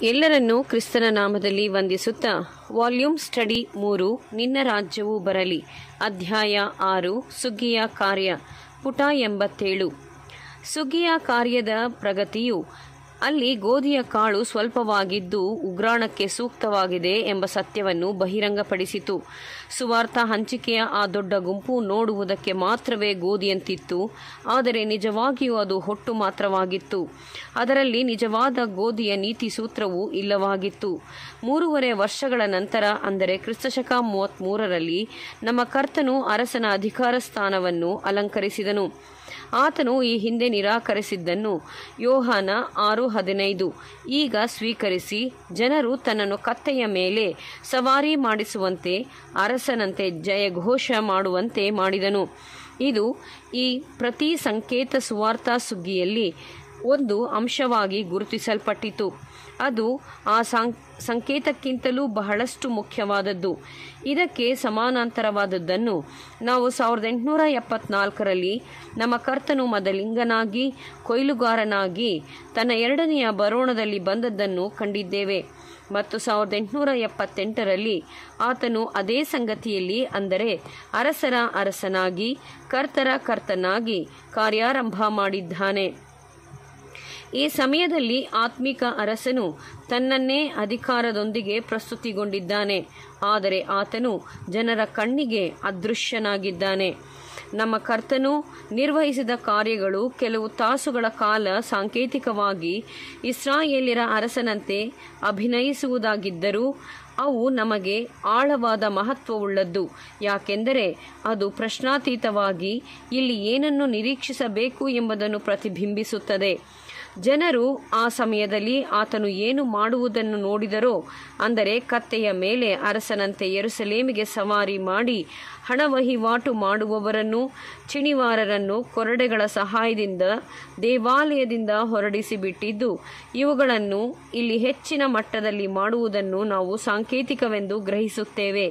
ಎಲ್ಲರನ್ನೂ ಕ್ರಿಸ್ತನ ನಾಮದಲ್ಲಿ ವಂದಿಸುತ್ತಾ ವಾಲ್ಯೂಮ್ ಸ್ಟಡಿ 3 ನಿನ್ನ ರಾಜ್ಯವು ಬರಲಿ ಅಧ್ಯಾಯ 6 ಸುಗ್ಗಿಯ ಕಾರ್ಯ ಪುಟ 87. ಸುಗ್ಗಿಯ ಕಾರ್ಯದ ಪ್ರಗತಿಯು ಅಲ್ಲಿ ಗೋಧಿಯ ಕಾಳು ಸ್ವಲ್ಪವಾಗಿದ್ದು ಉಗ್ರಾಣಕ್ಕೆ ಸೂಕ್ತವಾಗಿದೆ ಎಂಬ ಸತ್ಯವನ್ನು ಬಹಿರಂಗಪಡಿಸಿತು. ಸುವಾರ್ಥ ಹಂಚಿಕೆಯ ಆ ದೊಡ್ಡ ಗುಂಪು ನೋಡುವುದಕ್ಕೆ ಮಾತ್ರವೇ ಗೋಧಿಯಂತಿತ್ತು, ಆದರೆ ನಿಜವಾಗಿಯೂ ಅದು ಹೊಟ್ಟು ಮಾತ್ರವಾಗಿತ್ತು. ಅದರಲ್ಲಿ ನಿಜವಾದ ಗೋಧಿಯ ನೀತಿ ಸೂತ್ರವೂ ಇಲ್ಲವಾಗಿತ್ತು. 3.5 ವರ್ಷಗಳ ನಂತರ, ಅಂದರೆ ಕ್ರಿಸ್ತಶಕ 33ರಲ್ಲಿ ನಮ್ಮ ಕರ್ತನು ಅರಸನ ಅಧಿಕಾರ ಸ್ಥಾನವನ್ನು ಅಲಂಕರಿಸಿದನು. ಆತನು ಈ ಹಿಂದೆ ನಿರಾಕರಿಸಿದ್ದನ್ನು ಯೋಹಾನ 6:15 ಈಗ ಸ್ವೀಕರಿಸಿ ಜನರು ತನ್ನನ್ನು ಕತ್ತೆಯ ಮೇಲೆ ಸವಾರಿ ಮಾಡಿಸುವಂತೆ ಅರಸನಂತೆ ಜಯಘೋಷ ಮಾಡುವಂತೆ ಮಾಡಿದನು. ಇದು ಈ ಪ್ರತಿ ಸಂಕೇತ ಸುವಾರ್ಥ ಸುಗ್ಗಿಯಲ್ಲಿ ಒಂದು ಅಂಶವಾಗಿ ಗುರುತಿಸಲ್ಪಟ್ಟಿತು. ಅದು ಆ ಸಂಕೇತಕ್ಕಿಂತಲೂ ಬಹಳಷ್ಟು ಮುಖ್ಯವಾದದ್ದು. ಇದಕ್ಕೆ ಸಮಾನಾಂತರವಾದದ್ದನ್ನು ನಾವು 1874ರಲ್ಲಿ ನಮ್ಮ ಕರ್ತನು ಮದಲಿಂಗನಾಗಿ ಕೊಯ್ಲುಗಾರನಾಗಿ ತನ್ನ 2ನೆಯ ಬರೋಣದಲ್ಲಿ ಬಂದದ್ದನ್ನು ಕಂಡಿದ್ದೇವೆ. ಮತ್ತು 1878ರಲ್ಲಿ ಆತನು ಅದೇ ಸಂಗತಿಯಲ್ಲಿ, ಅಂದರೆ ಅರಸರ ಅರಸನಾಗಿ ಕರ್ತರ ಕರ್ತನಾಗಿ ಕಾರ್ಯಾರಂಭ ಮಾಡಿದ್ದಾನೆ. ಈ ಸಮಯದಲ್ಲಿ ಆತ್ಮಿಕ ಅರಸನು ತನ್ನನ್ನೇ ಅಧಿಕಾರದೊಂದಿಗೆ ಪ್ರಸ್ತುತಿಗೊಂಡಿದ್ದಾನೆ, ಆದರೆ ಆತನು ಜನರ ಕಣ್ಣಿಗೆ ಅದೃಶ್ಯನಾಗಿದ್ದಾನೆ. ನಮ್ಮ ಕರ್ತನು ನಿರ್ವಹಿಸಿದ ಕಾರ್ಯಗಳು ಕೆಲವು ತಾಸುಗಳ ಕಾಲ ಸಾಂಕೇತಿಕವಾಗಿ ಇಸ್ರಾಯೇಲ್ಯರ ಅರಸನಂತೆ ಅಭಿನಯಿಸುವುದಾಗಿದ್ದರೂ ಅವು ನಮಗೆ ಆಳವಾದ ಮಹತ್ವವುಳ್ಳದ್ದು. ಯಾಕೆಂದರೆ ಅದು ಪ್ರಶ್ನಾತೀತವಾಗಿ ಇಲ್ಲಿ ಏನನ್ನು ನಿರೀಕ್ಷಿಸಬೇಕು ಎಂಬುದನ್ನು ಪ್ರತಿಬಿಂಬಿಸುತ್ತದೆ. ಜನರು ಆ ಸಮಯದಲ್ಲಿ ಆತನು ಏನು ಮಾಡುವುದನ್ನು ನೋಡಿದರೋ, ಅಂದರೆ ಕತ್ತೆಯ ಮೇಲೆ ಅರಸನಂತೆ ಯೆರೂಸಲೇಮಿಗೆ ಸವಾರಿ ಮಾಡಿ ಹಣ ವಹಿವಾಟು ಮಾಡುವವರನ್ನು, ಚಿಣಿವಾರರನ್ನು ಕೊರಡೆಗಳ ಸಹಾಯದಿಂದ ದೇವಾಲಯದಿಂದ ಹೊರಡಿಸಿಬಿಟ್ಟಿದ್ದು, ಇವುಗಳನ್ನು ಇಲ್ಲಿ ಹೆಚ್ಚಿನ ಮಟ್ಟದಲ್ಲಿ ಮಾಡುವುದನ್ನು ನಾವು ಸಾಂಕೇತಿಕವೆಂದು ಗ್ರಹಿಸುತ್ತೇವೆ.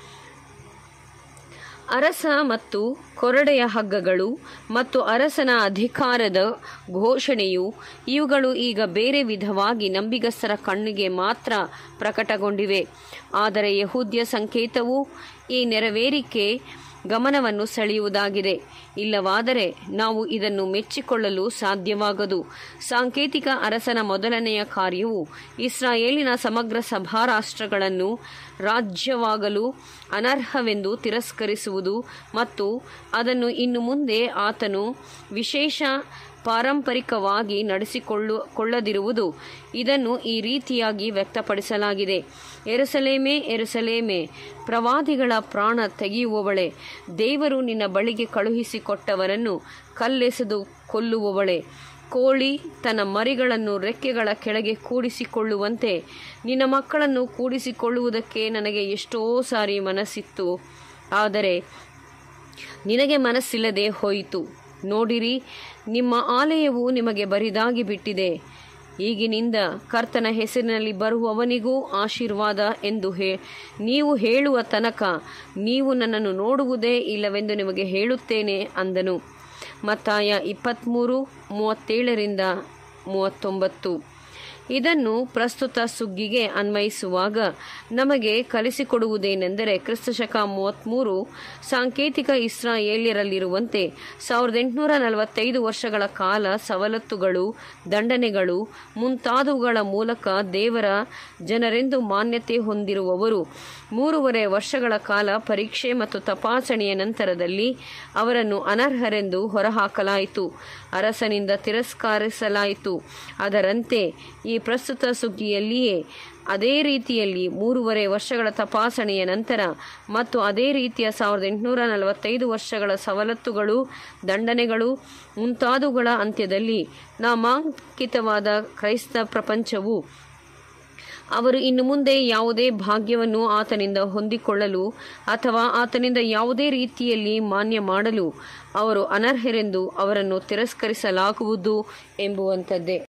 ಅರಸ ಮತ್ತು ಕೊರಡೆಯ ಹಗ್ಗಗಳು ಮತ್ತು ಅರಸನ ಅಧಿಕಾರದ ಘೋಷಣೆಯು ಇವುಗಳು ಈಗ ಬೇರೆ ವಿಧವಾಗಿ ನಂಬಿಗಸ್ತರ ಕಣ್ಣಿಗೆ ಮಾತ್ರ ಪ್ರಕಟಗೊಂಡಿವೆ. ಆದರೆ ಯಹೂದ್ಯ ಸಂಕೇತವು ಈ ನೆರವೇರಿಕೆ ಗಮನವನ್ನು ಸೆಳೆಯುವುದಾಗಿದೆ. ಇಲ್ಲವಾದರೆ ನಾವು ಇದನ್ನು ಮೆಚ್ಚಿಕೊಳ್ಳಲು ಸಾಧ್ಯವಾಗದು. ಸಾಂಕೇತಿಕ ಅರಸನ ಮೊದಲನೆಯ ಕಾರ್ಯವು ಇಸ್ರಾಯೇಲಿನ ಸಮಗ್ರ ಸಭಾರಾಷ್ಟ್ರಗಳನ್ನು ರಾಜ್ಯವಾಗಲು ಅನರ್ಹವೆಂದು ತಿರಸ್ಕರಿಸುವುದು ಮತ್ತು ಅದನ್ನು ಇನ್ನು ಮುಂದೆ ಆತನು ವಿಶೇಷ ಪಾರಂಪರಿಕವಾಗಿ ನಡೆಸಿಕೊಳ್ಳದಿರುವುದು. ಇದನ್ನು ಈ ರೀತಿಯಾಗಿ ವ್ಯಕ್ತಪಡಿಸಲಾಗಿದೆ: ಯೆರೂಸಲೇಮೇ, ಯೆರೂಸಲೇಮೇ, ಪ್ರವಾದಿಗಳ ಪ್ರಾಣ ತೆಗೆಯುವವಳೆ, ದೇವರು ನಿನ್ನ ಬಳಿಗೆ ಕಳುಹಿಸಿಕೊಟ್ಟವರನ್ನು ಕಲ್ಲೆಸೆದು ಕೊಲ್ಲುವವಳೆ, ಕೋಳಿ ತನ್ನ ಮರಿಗಳನ್ನು ರೆಕ್ಕೆಗಳ ಕೆಳಗೆ ಕೂಡಿಸಿಕೊಳ್ಳುವಂತೆ ನಿನ್ನ ಮಕ್ಕಳನ್ನು ಕೂಡಿಸಿಕೊಳ್ಳುವುದಕ್ಕೆ ನನಗೆ ಎಷ್ಟೋ ಸಾರಿ ಮನಸ್ಸಿತ್ತು, ಆದರೆ ನಿನಗೆ ಮನಸ್ಸಿಲ್ಲದೆ ಹೋಯಿತು. ನೋಡಿರಿ, ನಿಮ್ಮ ಆಲಯವು ನಿಮಗೆ ಬರಿದಾಗಿ ಬಿಟ್ಟಿದೆ. ಈಗಿನಿಂದ ಕರ್ತನ ಹೆಸರಿನಲ್ಲಿ ಬರುವವನಿಗೂ ಆಶೀರ್ವಾದ ಎಂದು ನೀವು ಹೇಳುವ ತನಕ ನೀವು ನನ್ನನ್ನು ನೋಡುವುದೇ ಇಲ್ಲವೆಂದು ನಿಮಗೆ ಹೇಳುತ್ತೇನೆ ಅಂದನು. ಮತ್ತಾಯ 23:37-39. ಇದನ್ನು ಪ್ರಸ್ತುತ ಸುಗ್ಗಿಗೆ ಅನ್ವಯಿಸುವಾಗ ನಮಗೆ ಕಲಿಸಿಕೊಡುವುದೇನೆಂದರೆ, ಕ್ರಿಸ್ತಶಕ 33 ಸಾಂಕೇತಿಕ ಇಸ್ರಾಯೇಲ್ಯರಲ್ಲಿರುವಂತೆ 1845 ವರ್ಷಗಳ ಕಾಲ ಸವಲತ್ತುಗಳು, ದಂಡನೆಗಳು ಮುಂತಾದವುಗಳ ಮೂಲಕ ದೇವರ ಜನರೆಂದು ಮಾನ್ಯತೆ ಹೊಂದಿರುವವರು 3.5 ವರ್ಷಗಳ ಕಾಲ ಪರೀಕ್ಷೆ ಮತ್ತು ತಪಾಸಣೆಯ ನಂತರದಲ್ಲಿ ಅವರನ್ನು ಅನರ್ಹರೆಂದು ಹೊರಹಾಕಲಾಯಿತು, ಅರಸನಿಂದ ತಿರಸ್ಕರಿಸಲಾಯಿತು. ಅದರಂತೆ ಈ ಪ್ರಸ್ತುತ ಸುಗ್ಗಿಯಲ್ಲಿಯೇ ಅದೇ ರೀತಿಯಲ್ಲಿ 3.5 ವರ್ಷಗಳ ತಪಾಸಣೆಯ ನಂತರ ಮತ್ತು ಅದೇ ರೀತಿಯ 1845 ವರ್ಷಗಳ ಸವಲತ್ತುಗಳು, ದಂಡನೆಗಳು ಮುಂತಾದವುಗಳ ಅಂತ್ಯದಲ್ಲಿ ನಾಮಾಂಕಿತವಾದ ಕ್ರೈಸ್ತ ಪ್ರಪಂಚವು ಅವರು ಇನ್ನು ಮುಂದೆ ಯಾವುದೇ ಭಾಗ್ಯವನ್ನು ಆತನಿಂದ ಹೊಂದಿಕೊಳ್ಳಲು ಅಥವಾ ಆತನಿಂದ ಯಾವುದೇ ರೀತಿಯಲ್ಲಿ ಮಾನ್ಯ ಮಾಡಲು ಅವರು ಅನರ್ಹರೆಂದು ಅವರನ್ನು ತಿರಸ್ಕರಿಸಲಾಗುವುದು ಎಂಬುವಂಥದ್ದೇ.